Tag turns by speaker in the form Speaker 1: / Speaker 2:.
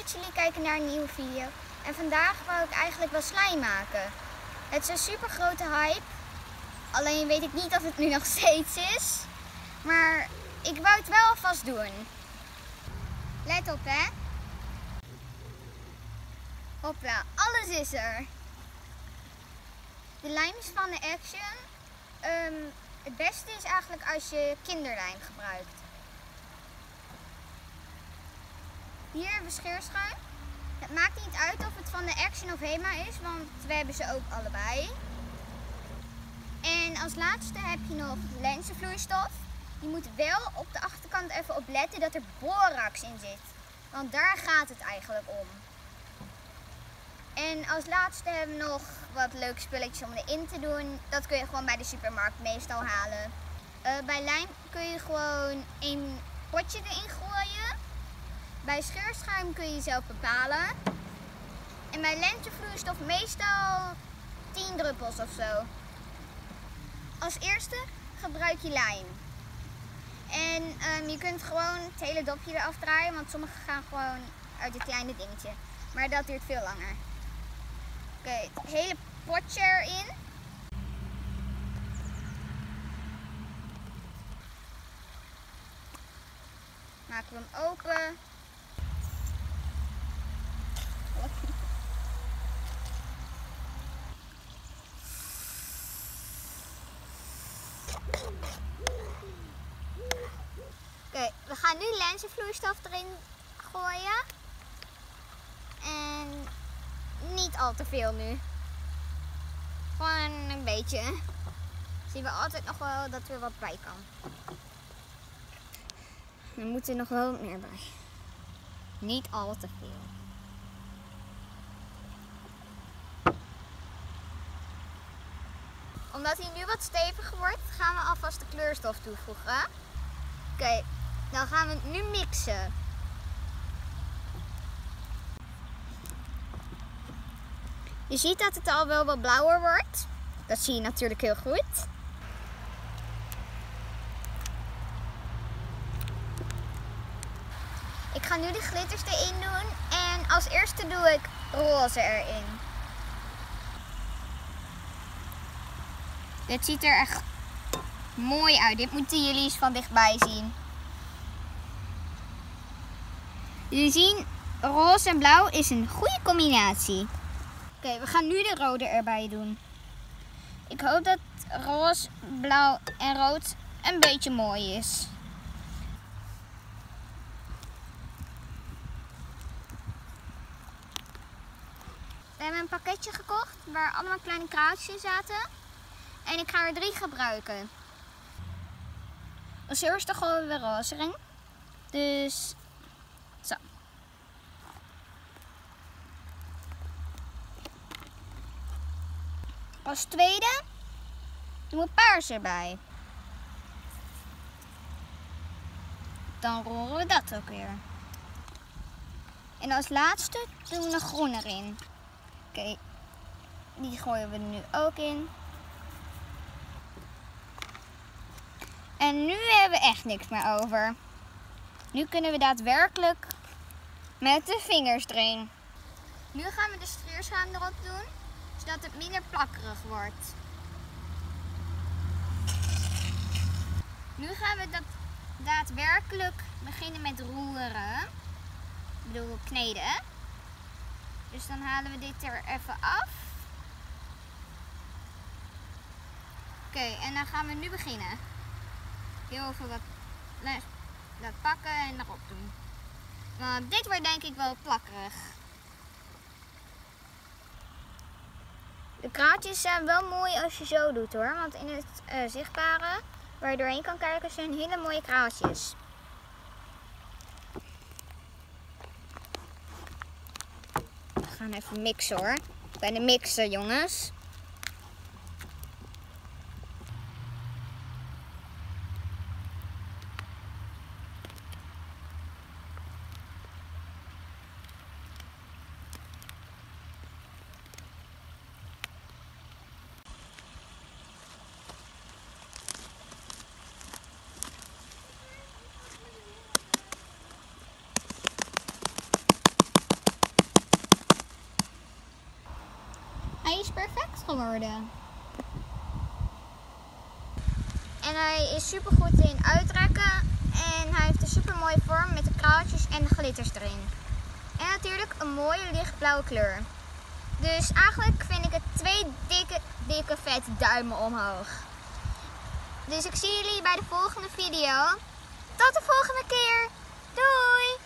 Speaker 1: dat jullie kijken naar een nieuwe video. En vandaag wou ik eigenlijk wel slime maken. Het is een super grote hype. Alleen weet ik niet of het nu nog steeds is. Maar ik wou het wel alvast doen. Let op hè. Hopla, alles is er. De lijm is van de Action. Het beste is eigenlijk als je kinderlijm gebruikt. Hier hebben we scheerschuim. Het maakt niet uit of het van de Action of Hema is, want we hebben ze ook allebei. En als laatste heb je nog lenzenvloeistof. Je moet wel op de achterkant even op letten dat er borax in zit. Want daar gaat het eigenlijk om. En als laatste hebben we nog wat leuke spulletjes om erin te doen. Dat kun je gewoon bij de supermarkt meestal halen. Bij lijm kun je gewoon een potje erin gooien. Bij scheerschuim kun je zelf bepalen. En bij lenzenvloeistof meestal 10 druppels of zo. Als eerste gebruik je lijm. En je kunt gewoon het hele dopje eraf draaien, want sommige gaan gewoon uit het kleine dingetje. Maar dat duurt veel langer. Oké, het hele potje erin. Maken we hem open. Oké, we gaan nu lenzenvloeistof erin gooien. En niet al te veel nu. Gewoon een beetje. Zien we altijd nog wel dat er wat bij kan. Er moet er nog wel wat meer bij. Niet al te veel. Omdat hij nu wat steviger wordt, gaan we alvast de kleurstof toevoegen. Oké, dan gaan we het nu mixen. Je ziet dat het al wel wat blauwer wordt. Dat zie je natuurlijk heel goed. Ik ga nu de glitters erin doen en als eerste doe ik roze erin. Dit ziet er echt mooi uit. Dit moeten jullie eens van dichtbij zien. Jullie zien, roze en blauw is een goede combinatie. Oké, we gaan nu de rode erbij doen. Ik hoop dat roze, blauw en rood een beetje mooi is. We hebben een pakketje gekocht waar allemaal kleine kraaltjes in zaten. En ik ga er 3 gebruiken. Als eerste gooien we roze erin. Dus zo. Als tweede doen we paars erbij. Dan roeren we dat ook weer. En als laatste doen we nog groen erin. Oké, die gooien we nu ook in. En nu hebben we echt niks meer over. Nu kunnen we daadwerkelijk met de vingers erin. Nu gaan we de scheerschuim erop doen, zodat het minder plakkerig wordt. Nu gaan we daadwerkelijk beginnen met roeren. Ik bedoel kneden. Dus dan halen we dit er even af. Oké, en dan gaan we nu beginnen. Heel even wat pakken en erop doen. Want dit wordt denk ik wel plakkerig. De kraaltjes zijn wel mooi als je zo doet hoor. Want in het zichtbare waar je doorheen kan kijken zijn hele mooie kraaltjes. We gaan even mixen hoor. Bij de mixer jongens. geworden. En hij is super goed in uittrekken. En hij heeft een super mooie vorm met de kraaltjes en de glitters erin. En natuurlijk een mooie lichtblauwe kleur. Dus eigenlijk vind ik het 2 dikke vette duimen omhoog. Dus ik zie jullie bij de volgende video. Tot de volgende keer. Doei!